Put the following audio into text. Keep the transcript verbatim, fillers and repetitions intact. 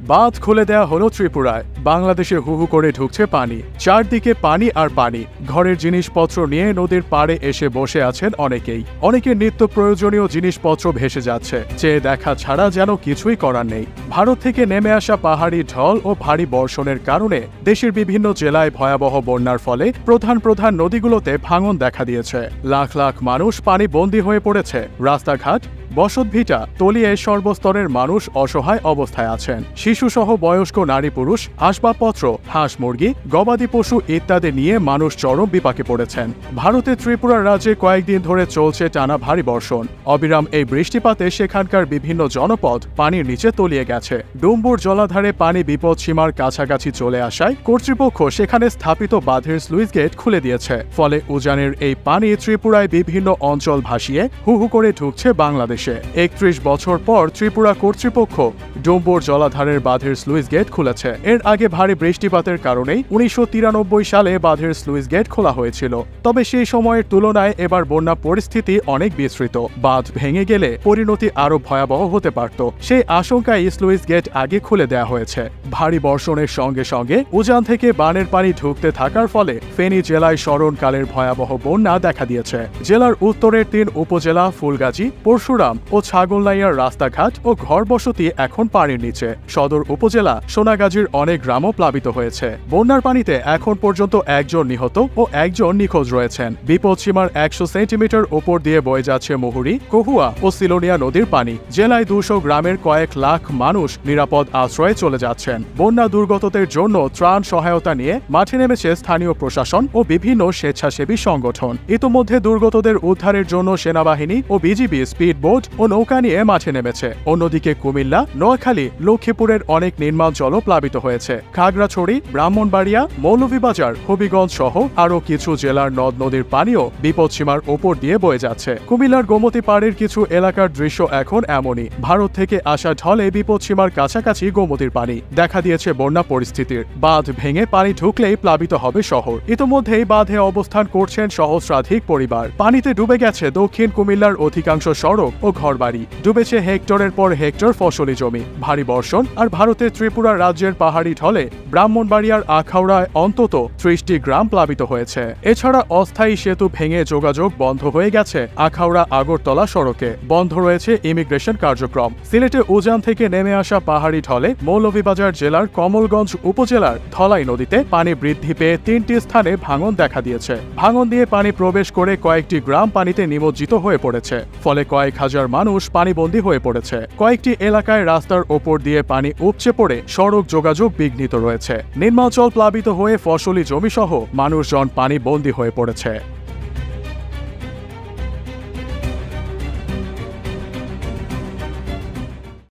বাঁধ খুলে দেয়া হলো ত্রিপুরায়। বাংলাদেশে হু হু করে ঢুকছে পানি, চারদিকে পানি আর পানি। ঘরের জিনিসপত্র নিয়ে নদীর পাড়ে এসে বসে আছেন অনেকেই। অনেকের নিত্য প্রয়োজনীয় জিনিসপত্র ভেসে যাচ্ছে, চেয়ে দেখা ছাড়া যেন কিছুই করার নেই। ভারত থেকে নেমে আসা পাহাড়ি ঢল ও ভারী বর্ষণের কারণে দেশের বিভিন্ন জেলায় ভয়াবহ বন্যার ফলে প্রধান প্রধান নদীগুলোতে ভাঙন দেখা দিয়েছে। লাখ লাখ মানুষ পানি বন্দী হয়ে পড়েছে। রাস্তাঘাট, বসতভিটা তলিয়ে সর্বস্তরের মানুষ অসহায় অবস্থায় আছেন। শিশুসহ বয়স্ক নারী পুরুষ, আসবাবপত্র, হাঁস মুরগি, গবাদি পশু ইত্যাদি নিয়ে মানুষ চরম বিপাকে পড়েছেন। ভারতের ত্রিপুরা রাজ্যে কয়েকদিন ধরে চলছে টানা ভারী বর্ষণ। অবিরাম এই বৃষ্টিপাতে সেখানকার বিভিন্ন জনপদ পানির নিচে তলিয়ে গেছে। ডুম্বুর জলাধারে পানি বিপদ সীমার কাছাকাছি চলে আসায় কর্তৃপক্ষ সেখানে স্থাপিত বাঁধের স্লুইস গেট খুলে দিয়েছে। ফলে উজানের এই পানি ত্রিপুরায় বিভিন্ন অঞ্চল ভাসিয়ে হু হু করে ঢুকছে বাংলাদেশে। একত্রিশ বছর পর ত্রিপুরা কর্তৃপক্ষ ডুম্বুর জলাধারের বাঁধের স্লুইস গেট খুলেছে। এর আগে ভারী বৃষ্টিপাতের কারণেই উনিশশো তিরানব্বই সালে বাঁধের স্লুইস গেট খোলা হয়েছিল। তবে সেই সময়ের তুলনায় এবার বন্যা পরিস্থিতি অনেক বিস্তৃত। বাঁধ ভেঙে গেলে পরিণতি আরো ভয়াবহ হতে পারত। সেই আশঙ্কায় স্লুইস গেট আগে খুলে দেওয়া হয়েছে। ভারী বর্ষণের সঙ্গে সঙ্গে উজান থেকে বানের পানি ঢুকতে থাকার ফলে ফেনী জেলায় স্মরণকালের ভয়াবহ বন্যা দেখা দিয়েছে। জেলার উত্তরের তিন উপজেলা ফুলগাজী, পরশুরাম ও ছাগলনাইয়ার রাস্তাঘাট ও ঘরবসতি এখন পানির নিচে। সদর উপজেলা সোনাগাজীর অনেক গ্রামও প্লাবিত হয়েছে। বন্যার পানিতে এখন পর্যন্ত একজন নিহত ও একজন নিখোঁজ রয়েছেন। বিপদসীমার একশো সেন্টিমিটার উপর দিয়ে বয়ে যাচ্ছে মুহুরী, কহুয়া ও সিলোনিয়া নদীর পানি। জেলায় দুশো গ্রামের কয়েক লাখ মানুষ নিরাপদ আশ্রয়ে চলে যাচ্ছেন। বন্যা দুর্গতদের জন্য ত্রাণ সহায়তা নিয়ে মাঠে নেমেছে স্থানীয় প্রশাসন ও বিভিন্ন স্বেচ্ছাসেবী সংগঠন। ইতোমধ্যে দুর্গতদের উদ্ধারের জন্য সেনাবাহিনী ও বিজিবি স্পিড বোট ও নৌকা নিয়ে মাঠে নেমেছে। অন্যদিকে কুমিল্লা, নোয়াখালী, লক্ষ্মীপুরের অনেক নির্মাঞ্চলও প্লাবিত হয়েছে। খাগড়াছড়ি, ব্রাহ্মণবাড়িয়া, মৌলভীবাজার, হবিগঞ্জ সহ আরও কিছু জেলার নদ নদীর পানিও বিপদসীমার ওপর দিয়ে বয়ে যাচ্ছে। কুমিল্লার গোমতী পাড়ের কিছু এলাকার দৃশ্য এখন এমনই। ভারত থেকে আসা ঢলে বিপদসীমার কাছাকাছি গোমতীর পানি। দেখা দিয়েছে বন্যা পরিস্থিতির। বাঁধ ভেঙে পানি ঢুকলেই প্লাবিত হবে শহর। ইতোমধ্যেই বাঁধে অবস্থান করছেন সহস্রাধিক পরিবার। পানিতে ডুবে গেছে দক্ষিণ কুমিল্লার অধিকাংশ সড়ক ও ঘরবাড়ি। ডুবেছে হেক্টরের পর হেক্টর ফসলি জমি। ভারী বর্ষণ আর ভারতের ত্রিপুরা রাজ্যের পাহাড়ি ঢলে ব্রাহ্মণবাড়িয়ার আখাউড়ায় অন্তত ত্রিশটি গ্রাম প্লাবিত হয়েছে। এছাড়া অস্থায়ী সেতু ভেঙে যোগাযোগ বন্ধ হয়ে গেছে আখাউড়া আগরতলা সড়কে। বন্ধ রয়েছে ইমিগ্রেশন কার্যক্রম। সিলেটে উজান থেকে নেমে আসা পাহাড়ি ঢলে মৌলভীবাজার জেলার কমলগঞ্জ উপজেলার ধলাই নদীতে পানি বৃদ্ধি পেয়ে তিনটি স্থানে ভাঙন দেখা দিয়েছে। ভাঙন দিয়ে পানি প্রবেশ করে কয়েকটি গ্রাম পানিতে নিমজ্জিত হয়ে পড়েছে। ফলে কয়েক হাজার মানুষ পানিবন্দী হয়ে পড়েছে। কয়েকটি এলাকায় রাস্তার ওপর দিয়ে পানি উপচে পড়ে সড়ক যোগাযোগ বিঘ্নিত রয়েছে। নির্মাঞ্চল প্লাবিত হয়ে ফসলি জমি সহ মানুষজন পানিবন্দী হয়ে পড়েছে।